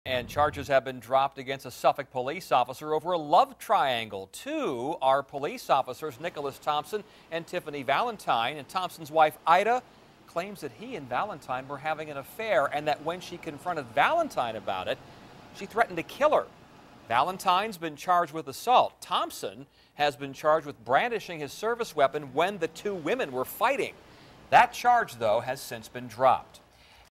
And charges have been dropped against a Suffolk police officer over a love triangle. Two are police officers, Nicholas Thompson and Tiffany Valentine. And Thompson's wife, Ida, claims that he and Valentine were having an affair and that when she confronted Valentine about it, she threatened to kill her. Valentine's been charged with assault. Thompson has been charged with brandishing his service weapon when the two women were fighting. That charge, though, has since been dropped.